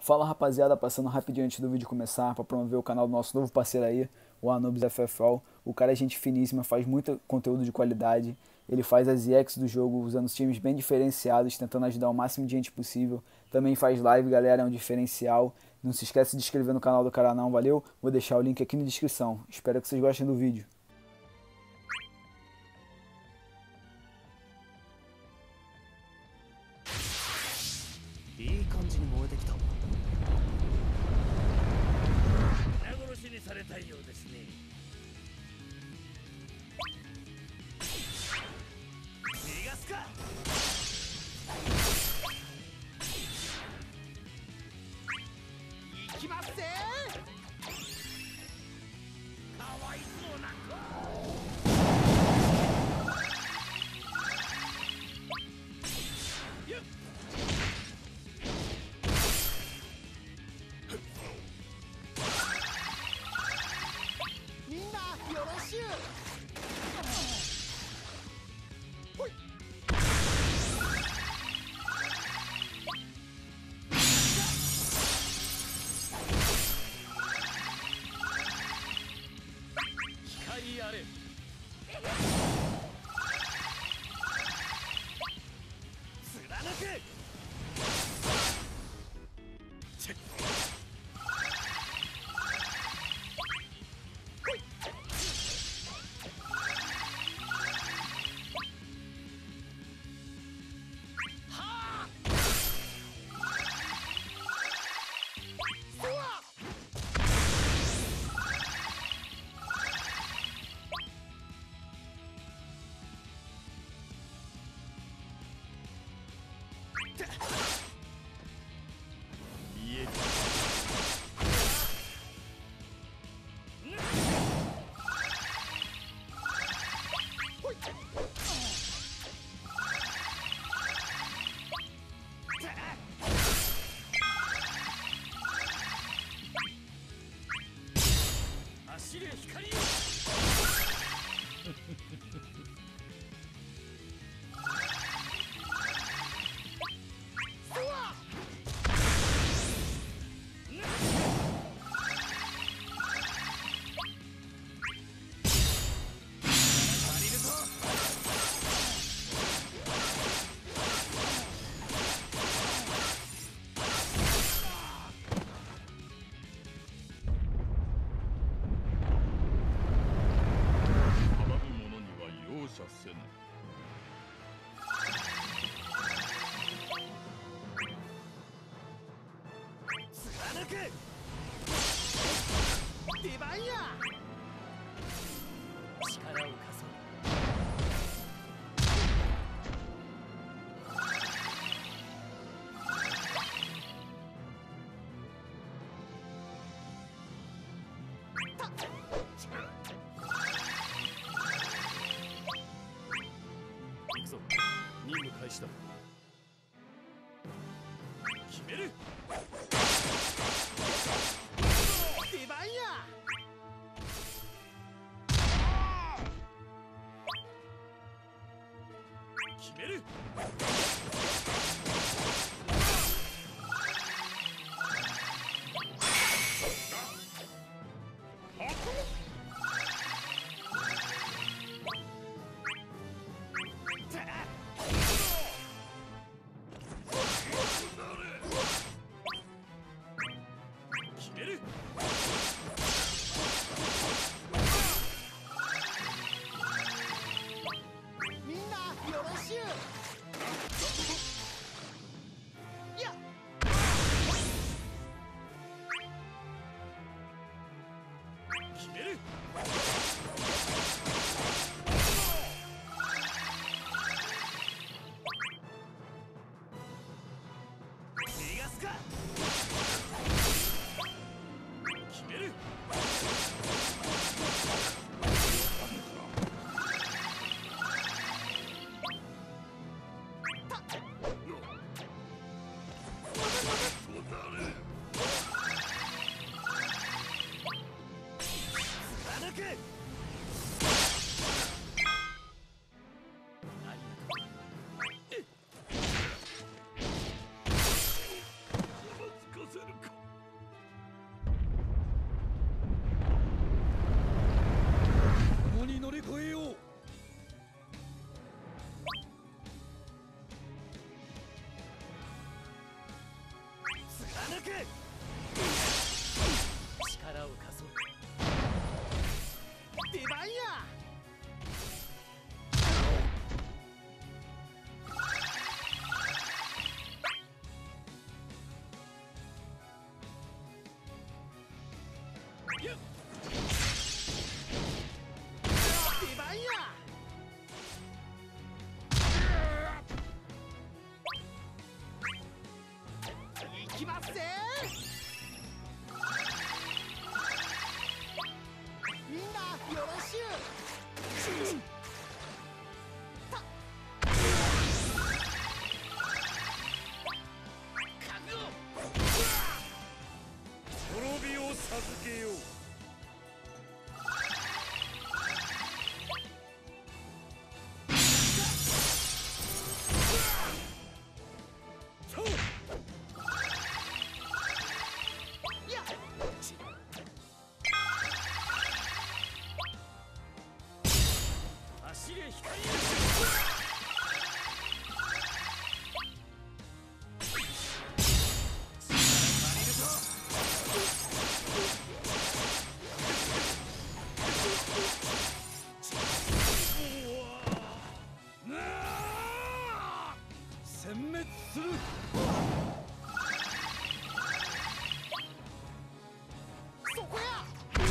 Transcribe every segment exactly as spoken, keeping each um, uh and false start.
Fala rapaziada, passando rapidinho antes do vídeo começar para promover o canal do nosso novo parceiro aí, o Anubis F F O. O cara é gente finíssima, faz muito conteúdo de qualidade, ele faz as E X do jogo usando times bem diferenciados, tentando ajudar o máximo de gente possível. Também faz live, galera, é um diferencial. Não se esquece de se inscrever no canal do cara não, valeu? Vou deixar o link aqui na descrição. Espero que vocês gostem do vídeo. いい感じに燃えてきた。皆殺しにされたいようですね。逃がすか。行きますぜ。かわいそうな子。よっ。 みんなよろしゅう。ほい。光あれ。貫く。チェック。 走れ光よ。貫く。出番や。力を貸そう。行くぞ。任務開始だ。決める。出番や。決める。決める。みんなよろしゅう。やっ。決める。逃がすか。 決める。貫く。ありがとう。えっ。 任せる。 貫く。力を貸そう。出番や。よっ。出番や。行きますぜ。みんなよろしゅう。た覚悟。 滅びを授けよう。そうやっ。 走れ光。殲滅する。 そこや。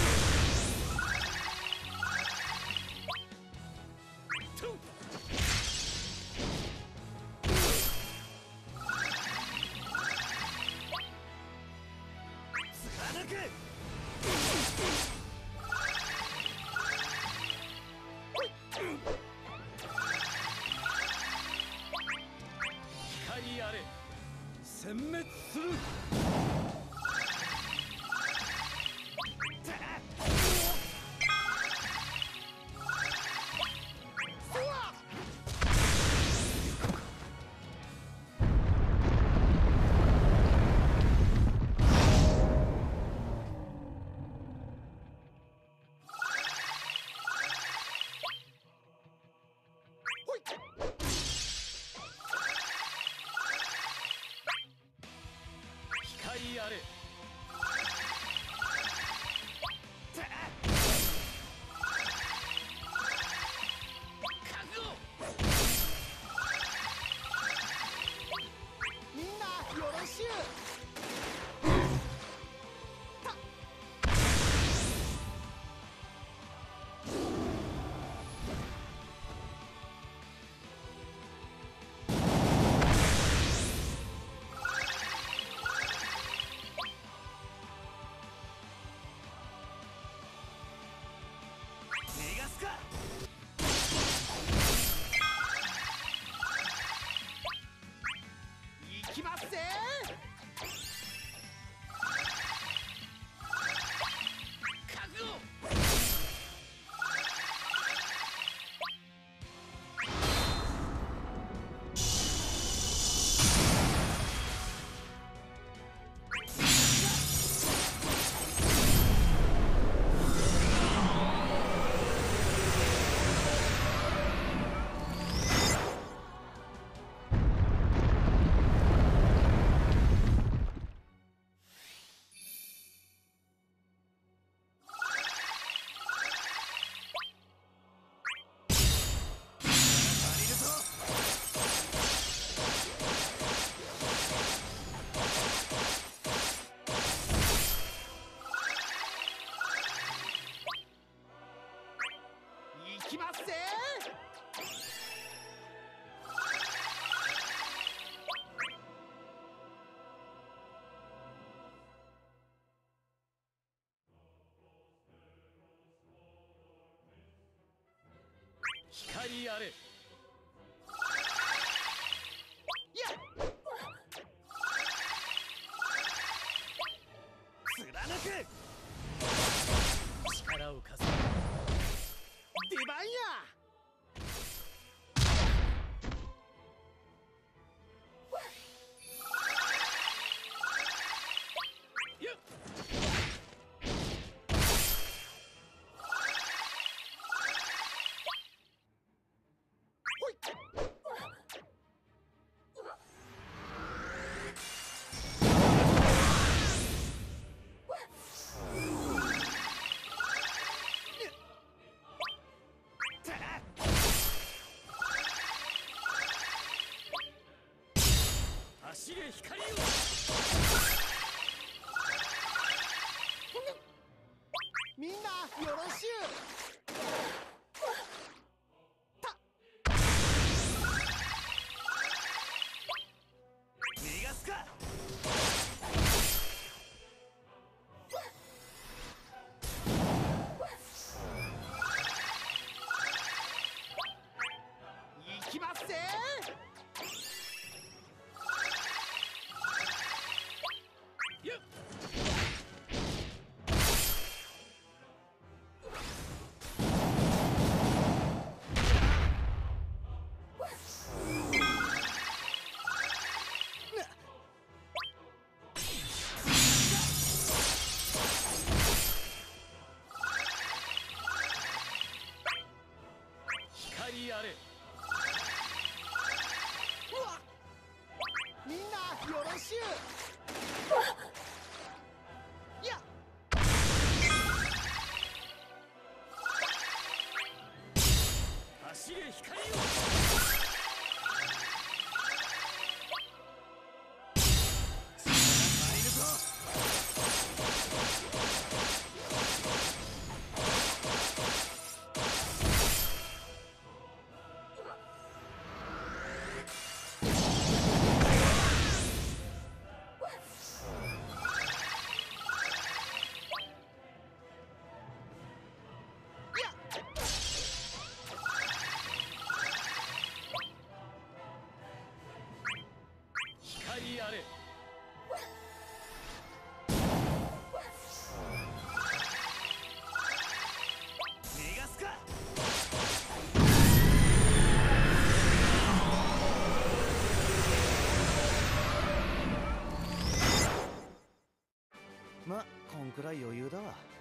と貫く。 光あれ。殲滅する。 そわ。ほい。 光あれ。 覚悟。みんなよろしゅう。た逃がすか。行きますぜ。覚悟。足りるぞ。行きますぜ。 光あれ。 やっ。貫く。 力を貸せ。 出番や。 よっ。 ほい。 光を。 みんなよろしゅう。 逃がすか。 いきますぜ。 よっ。光あれ。 うわっ、みんなよろしゅう。やっ、 走れ光を。入るぞ。光あれ。逃がすか。ま、こんくらい余裕だわ。